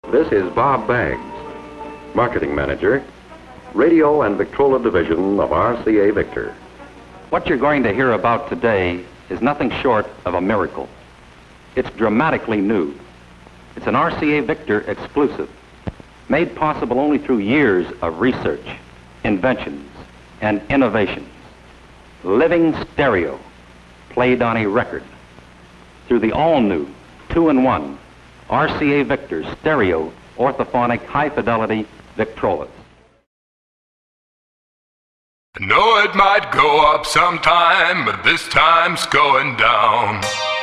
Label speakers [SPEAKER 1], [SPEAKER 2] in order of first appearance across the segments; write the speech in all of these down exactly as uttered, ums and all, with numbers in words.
[SPEAKER 1] This is Bob Baggs, Marketing Manager, Radio and Victrola Division of R C A Victor.
[SPEAKER 2] What you're going to hear about today is nothing short of a miracle. It's dramatically new. It's an R C A Victor exclusive, made possible only through years of research, inventions, and innovations. Living stereo, played on a record, through the all-new two in one R C A Victor stereo orthophonic high-fidelity Victrolas.
[SPEAKER 3] Know it might go up sometime, but this time's going down.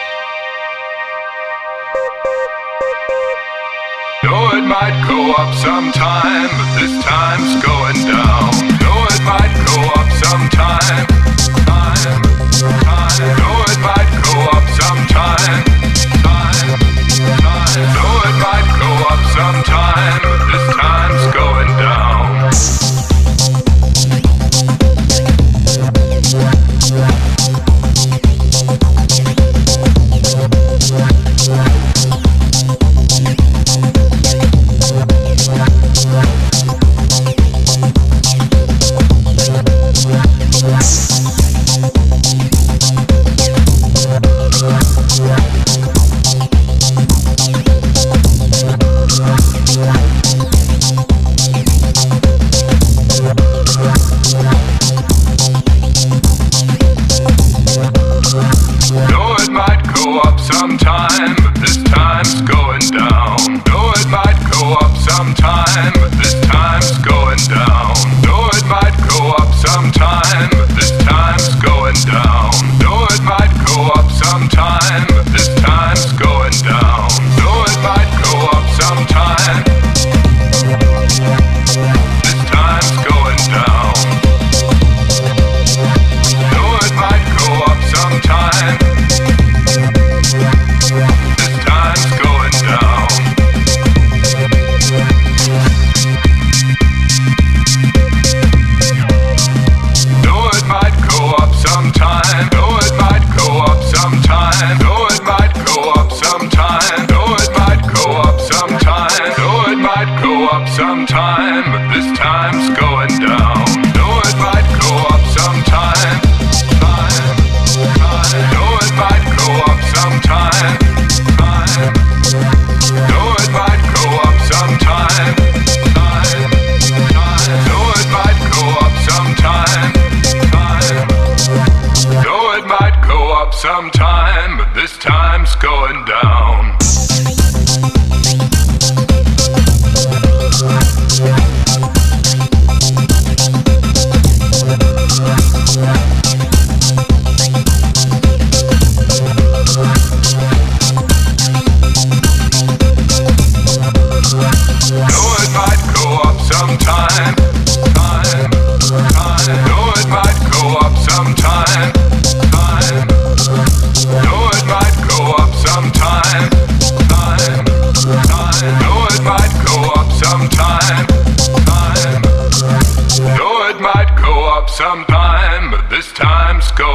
[SPEAKER 3] Know it might go up sometime, but this time's going down. Know it might go up sometime, time, time. Know it might go up sometime, time, time. Know it might go up sometime, but this time's going down. Sometime, but this time's going down. Know it might go up sometime, time, time. Know it might go up sometime, time. Know it might go up sometime, time, time. Know it might go up sometime, time. Know it might go up sometime, but this time's going